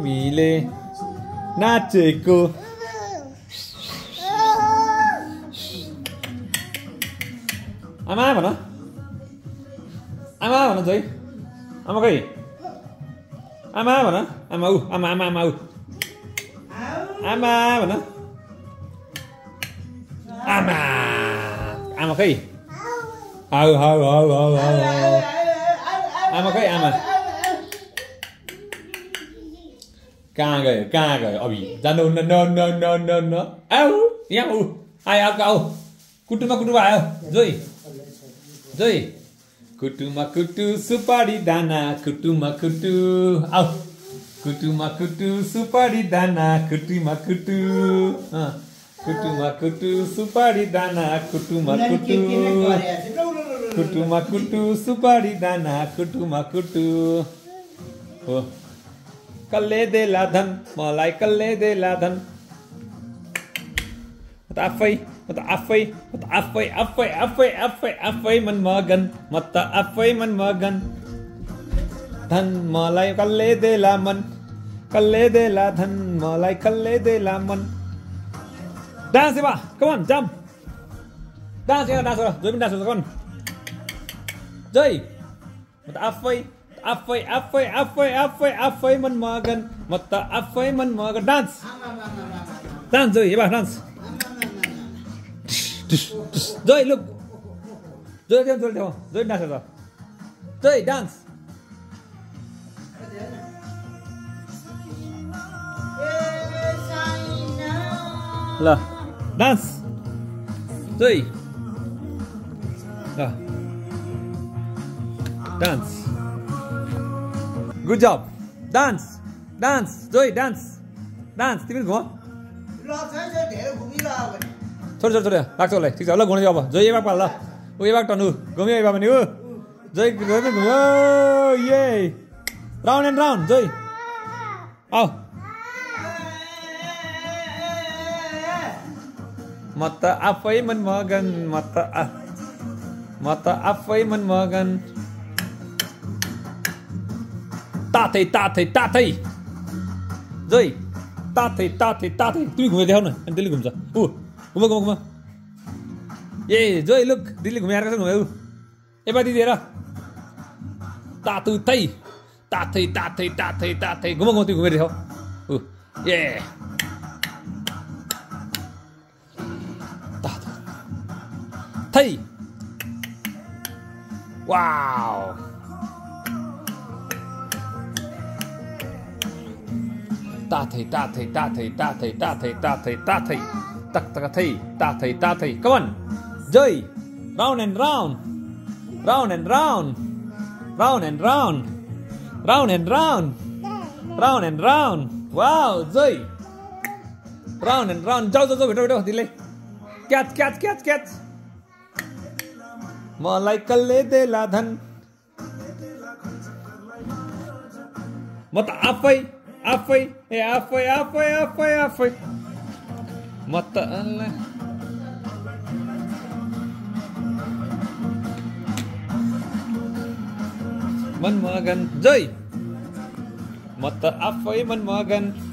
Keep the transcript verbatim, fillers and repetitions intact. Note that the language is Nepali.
तिमीले नाचेको आमा भन आमा भन जोइ आमा खै आमा भन आमा उ आमा आमा आमा उ आमा भन आमा आमा खै हाउ हाउ हाउ हाउ हाउ आमा खै आमा कहाँ गयो कहाँ गयो अभि जानु न न न न न न आऊ यहाँ ऊ आयो आऊ आऊ कुटुमा कुटुमा आयो जोइ जोइ कुटुमा कुटु सुपारी दाना कुटुमा कुटु आऊ कुटुमा कुटु सुपारी दाना कुटुमा कुटु कुटुमा कुटु सुपारी दाना कुटुमा कुटु कुटुमा कुटु सुपारी दाना कुटुमा कुटु हो कल्ले देला धन मलाई कल्ले देला धन म त आफै म त आफै म त आफै आफै आफै आफै आफै मनमगन म त आफै मनमगन धन मलाई कल्ले देला मन कल्ले देला धन मलाई कल्ले देला मन डान्स बा कम अन जम्प डान्स यहाँ डान्स जोइ पनि डान्स गर्छ कम जोइ म त आफै आफै आफै आफै आफै आफै मनमगन म त आफै मनमगन डान्स डान्स जोइ हेबा डान्स जोइ लुक जोइ जोइ जोइ जोइ डान्स गर्छ जोइ डान्स ल डान्स जोइ ल डान्स गुड जब डान्स डान्स जोइ डान्स डान्स तिमी घुम छोड छोड छोड लाग्छ उसलाई ठिक छ ल घुम्नु अब जोइ एबाक पाल ल ऊ एबाक टर्नु घुम्यो एबा पनि ऊ जोइ घुम्यो घुम्यो ये राउन्ड एन्ड राउन्ड जोइ आऊ म त आफै मनमगन म त म त आफै मनमगन तातै तातै तातै जोइ तातै तातै तातै तिमी घुमेर देखाउ न अनि दिल्ली घुम्छ ऊ घुम घुम घुम ए जोइ लुक दिल्ली घुमेर कसरी घुम्यो ऊ एबा दिदिएर तातु तै तातै तातै तातै तातै घुम घुम तिमी घुमेर देखाउ ऊ ए थै वाउ तातै तातै तातै तातै तातै तातै तातै तक तक थै तातै तातै कम अन जोइ round and round round and round round and round round and round round and round wow जोइ राउन्ड एन्ड राउन्ड जाऊ जाऊ जाऊ भेटो भेटो दिले क्याच क्याच क्याच क्याच मलाई कल्ले देला धन म त आफै आफै ए आफै आफै आफै आफै म त मनमगन जोइ म त आफै मनमगन